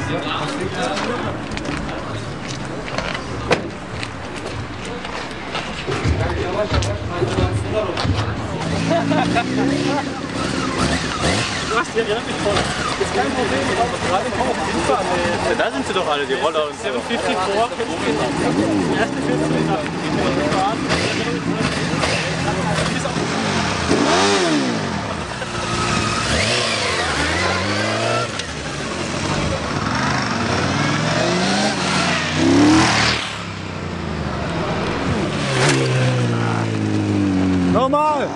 Du hast die relativ voll. Ist kein Problem, ich habe gerade im Haus. Da sind sie doch alle, die Roller und so. 754. Die erste 14 nach Nochmal!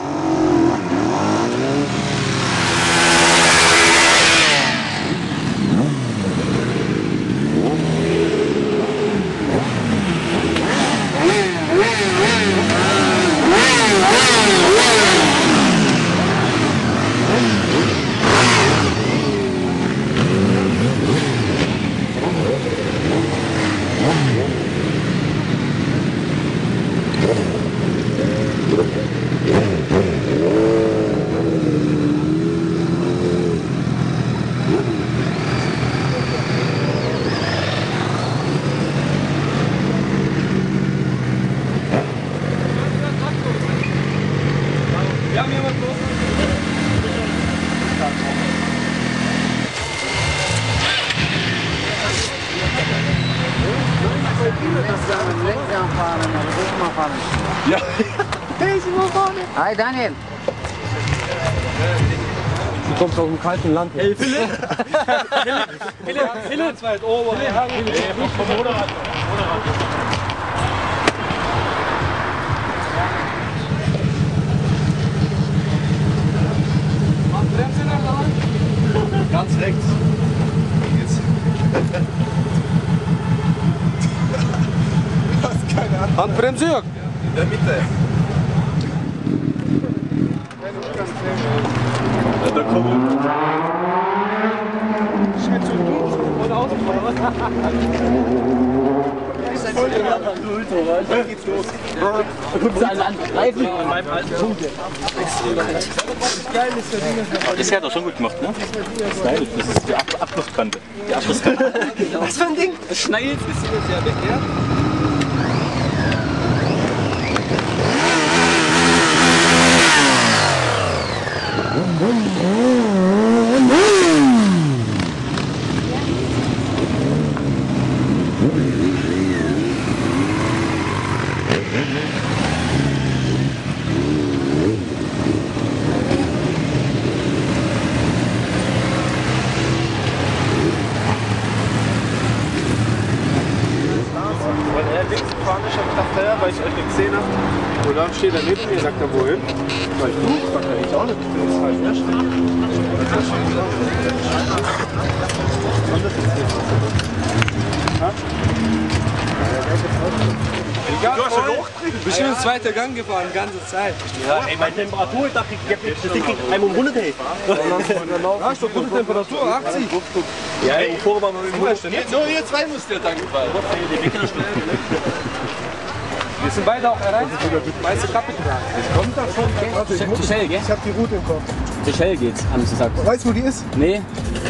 Ja. Hi Daniel. Du kommst aus dem kalten Land. Hey Philipp! Philipp! Philipp! Vom Motorrad. Ganz rechts. Jetzt. Du hast keine Hand. Handbremse, Jörg. In der Mitte. Ja, da kommen. Schätzung geht und Autofahrer. Voll der Ultra, dann geht's los. Da guckst du alle an. Reifen. In meinem alten Punkte. Das hat er schon gut gemacht, ne? Das ist die Abschlusskante. Die Abschlusskante. Was für ein Ding? Das schneidet. Das sieht jetzt ja weg, ja? Weil ich euch nicht gesehen habe. Und dann steht er neben mir, sagt er, wohin? Sag ich, du? Sagt er, ich auch nicht. Das ist halt nicht. Du hast schon hochgekriegt. Bist du ins zweite Gang gefahren, die ganze Zeit. Ja, ey, meine Temperatur, da kriegt das Ding einmal um 100 hey. Hast du gute Temperatur, 80? Ja, ey, vorher waren wir im Nur ihr zwei müsst ihr dann gefallen. Wir sind beide auch erreicht. Weiße Kappe getragen. Das kommt da schon. Warte, zu Shell, gell? Ich hab die Route im Kopf. Zu Shell geht's, haben sie gesagt. Weißt du, wo die ist? Nee.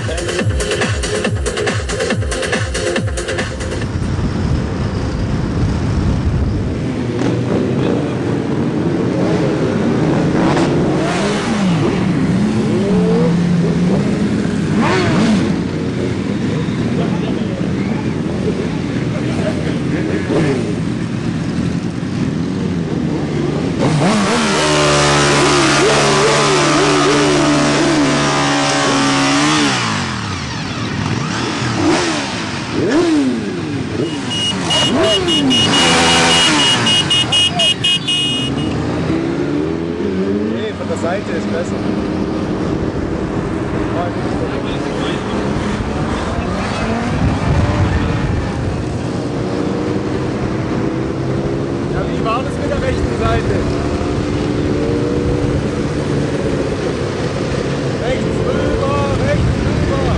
Nee, von der Seite ist besser. Ja, wie war das mit der rechten Seite? Rechts rüber, rechts rüber.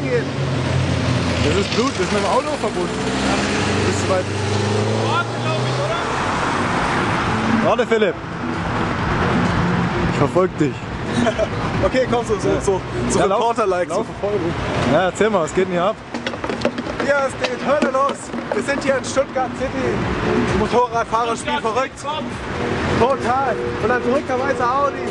gehen. Das ist Blut, das ist mit dem Auto verbunden. Das ist zu weit. Warte, Philipp. Ich verfolge dich. Okay, komm, so Ja, Reporter-like, so lauf. Verfolgung. Ja, erzähl mal, was geht denn hier ab? Ja, es geht Hölle los. Wir sind hier in Stuttgart City. Motorradfahrer spielen verrückt. Total. Und dann verrückterweise Audi.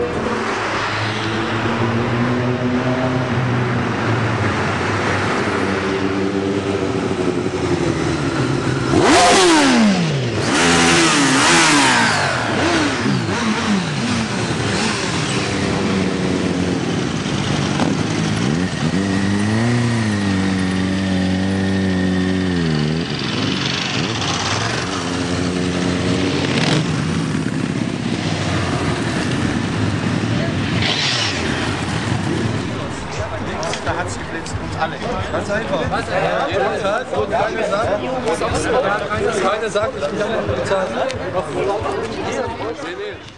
Da hat es geblitzt, uns alle. Ganz einfach. Keiner sagt, ich bin bezahlt.